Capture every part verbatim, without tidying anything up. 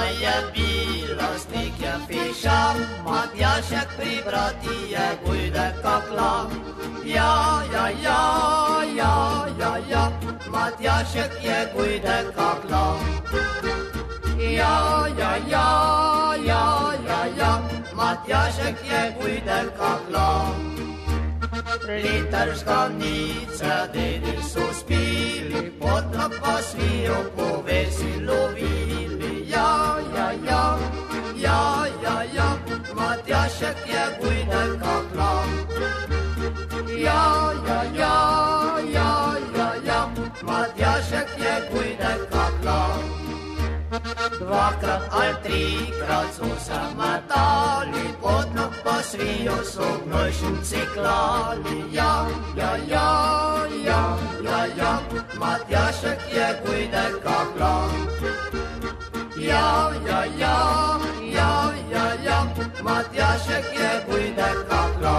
je bila stikja fiša, Matjašek pri brati je gujde kakla. Ja, ja, ja, ja, ja, ja, Matjašek je gujde kakla. Ja, ja, ja, ja, ja, ja, Matjašek je gujde kakla. Litarškavnice, dedi so spili, potom pa svijo povesi lovili. Ja, ja, ja, ja, ja, ja, Matjašek je gujde kakla. Ja, ja, ja, ja, ja, ja, Matjašek je gujde kakla. Dvakrat ali trikrat so se metali, potom pa svijo so gnojšnici klali. Ja, ja, ja, ja, ja, ja, Matjašek je gujde kakla. Ja, ja, ja, ja, ja, ja, Matjašek je gujde kakla.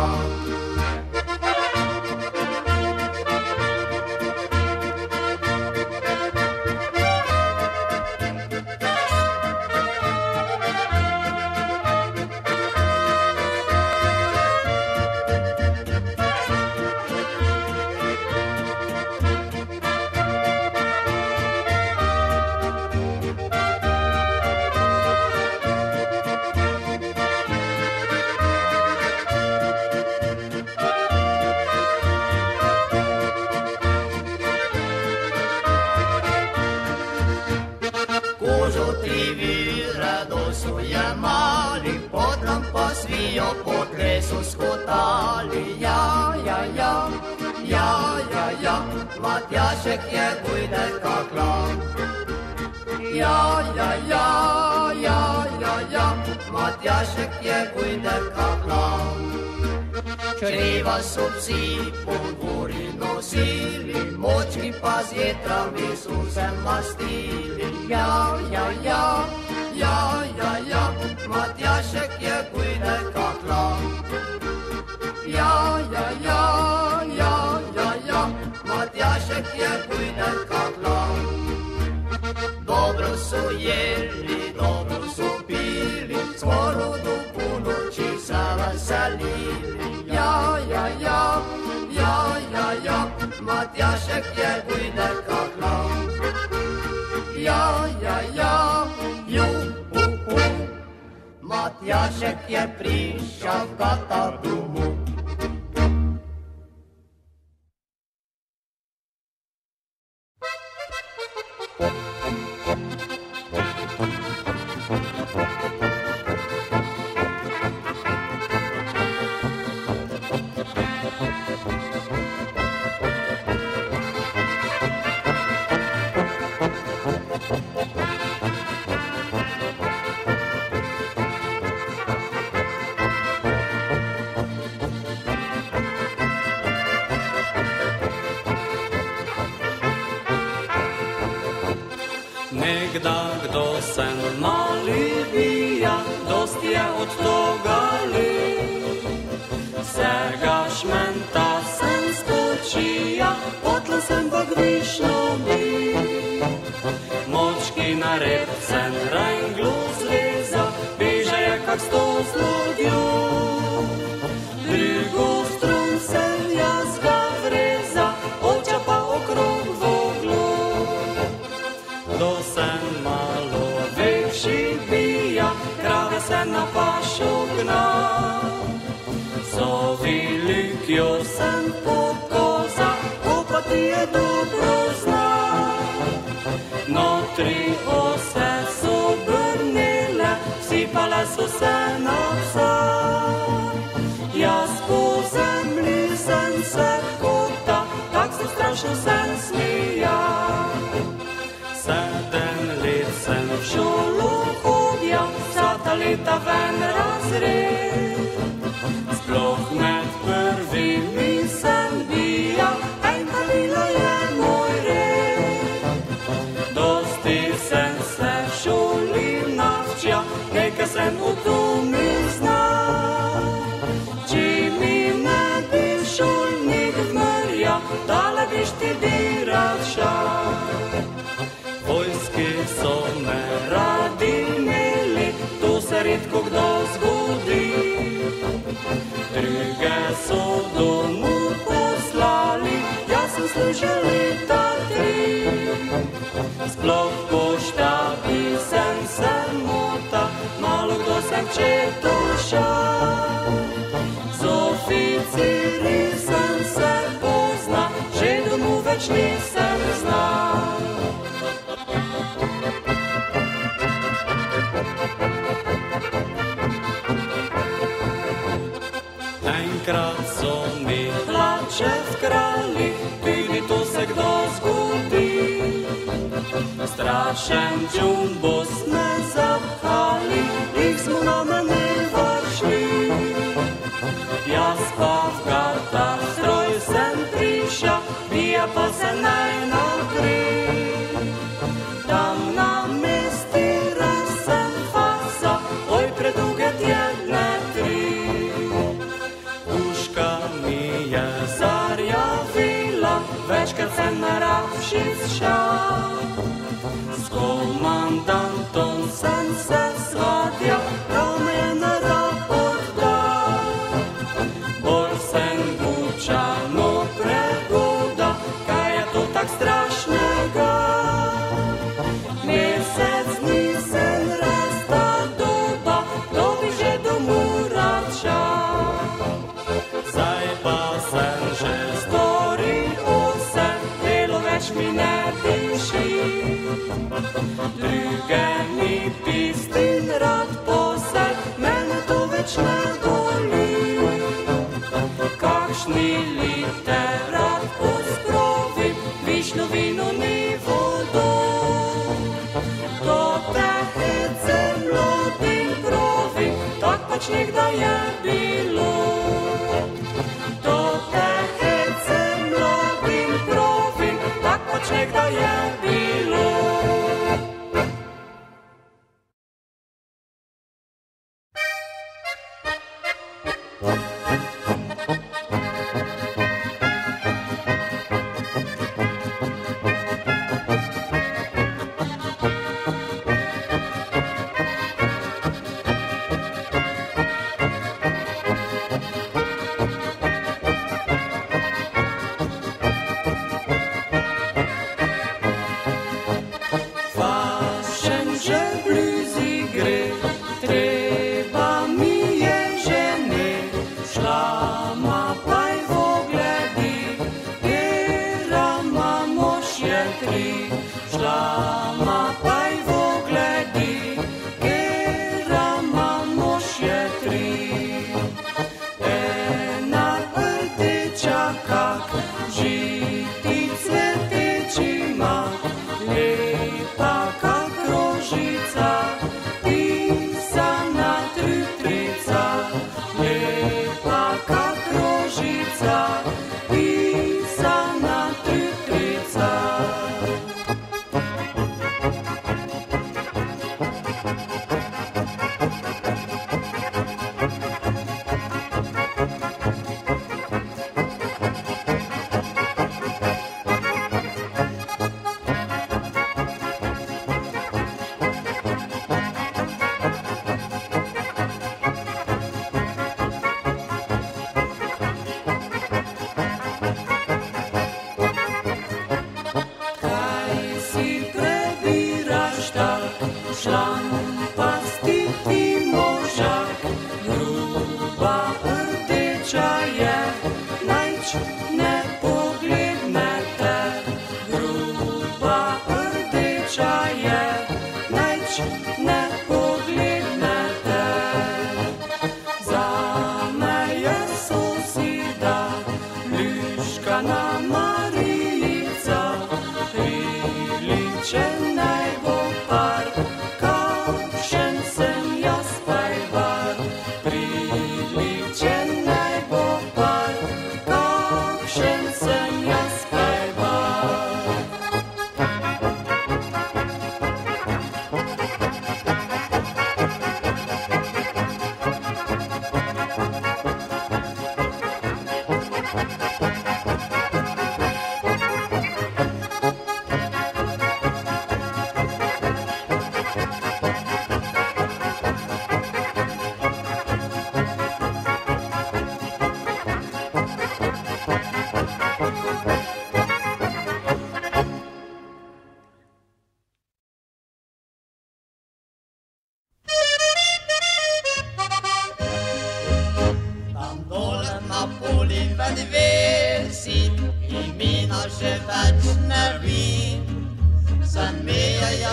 Svijo po dresu skotali. Ja, ja, ja, ja, ja, ja, Matjašek je gujde kakla. Ja, ja, ja, ja, ja, ja, Matjašek je gujde kakla. Čreva so psi po gori nosili, močki pa z jetrami so se mastili. Ja, ja, ja, ja, ja, ja, Matjašek je gujde kakla. Ja, ja, ja, ja, ja, ja, Matjašek je gujde kakla. Dobro so jeli, dobro so pili, skoro do ponoči se veselili. Ja, ja, ja, ja, ja, ja, Matjašek je gujde kakla. Ja, ja, ja, ju, u, u, Matjašek je prišel v gata domu. Nekda, kdo sem mali bija, dost je od toga let. Vsega šmenta sem skočija, potla sem pa gvišno bi. Močki na rep sem rajnglu zreza, beže je kak sto zlodjo. Drugo strun sem jaz ga vreza, oča pa okrog voglo. Do sem malo večji bija, krave se na pašo gna. So velikjo sem pokoza, ko pa ti je dobro zna. Notri ose so brnile, sipale so se na psa. Jaz po zemlji sem se kota, tak se strašno sem smija. Sedem let sem v šolo hodja, vsa ta leta ven razred. Sploh med prvimi sem bija, ej, Kalila je moj red. Dosti sem se v šoli navčja, nekaj sem v domu znal. Če mi ne bi šolnik vmerja, dale biš ti bi že leta tri. Sploh poštabi sem se mota, malo kdo sem četuša. Z oficiri sem se pozna, že domu več nisem zna. Enkrat so mi hlače vkrali, tudi to se kdo zgodi. Strašen džumbo sme zaphali, jih smo na mene vršli. Jaz pa v gatah stroj sem prišel, bija pa se naj napri. Tam na mesti resem fasa, oj preduge tjedne tri. Zarjavila, večkrat sem na Ravšic šel. S komandantom sem se svadjal, prav me je na raport dal. Bolj sem bučano pregoda, kaj je to tak strašnega? Mesec dni sem rasta doba, kdo bi že domu rad šel. Zdaj pa sem že storil vse, delo več mi ne diši. Druge mi pistin rad posed, mene to več ne boli. Kakšni literat pospravim, višno vino ni vodo. To te hece mladim pravim, tak pač nekdaj je bilo. To te hece mladim pravim, tak pač nekdaj je bilo. Pisana trütrica.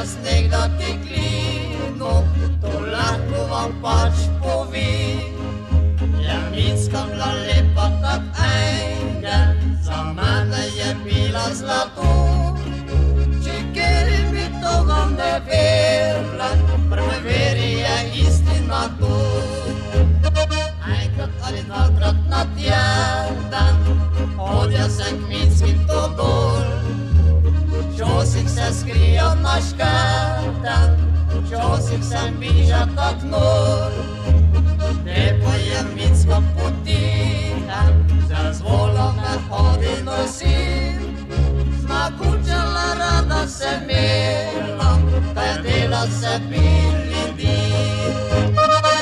sneg da ti klinu, to lahko vam pač povem. Ja, Micka bila lepa tak engel, za mene je bila zlato. Če kjer bi toga ne verila, prve veri je istina to. Enkrat ali dvakrat na tjedan, hodja sem k Micki to dol. Včasih se skrija na škrten, včasih sem biža tak nor. Lepo je Micka potihem, za zvolom me hodi nosim. Nakučala rada se mela, kaj dela se bili dim.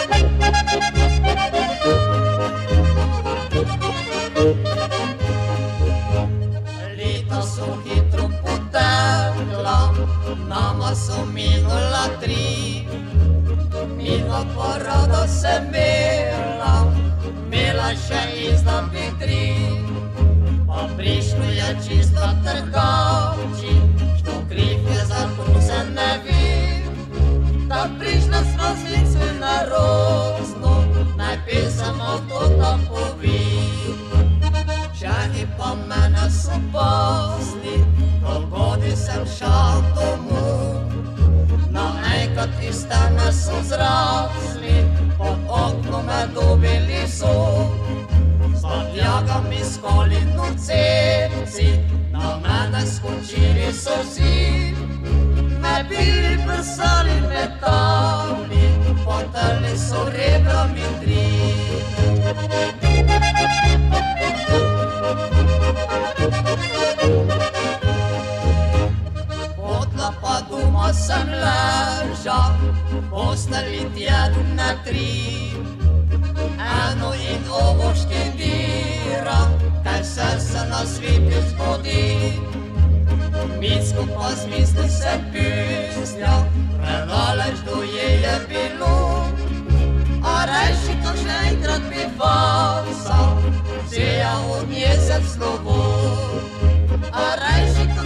Leta so hitro potekla, nama so minula tri. Midva pa rada se mela, mela še izdan vitrin. Pa prišlo je čista trkači, što kriv je za to se ne vem. Da prišla sva z Micko na rozno, naj pesem to tam povem. Všaki pa mene so pasli, dolgodi sem šel domov. Naenkrat iz teme so zrasli, pod oknom me dobili so. S padljagami, s kolino cepci, na mene skočili so vsi. Me bili, prsali, metali, potrli so rebrami tri. Potla pa doma sem ležal, postali tjedne tri. Eno in ovo štedira, kaj srce na svetu zgodi. Micko pa zmisli se pisnja, predaleč do je je bilo. A reši, ko še enkrat bi fasal, vzeja od nje sem slovo. A reši,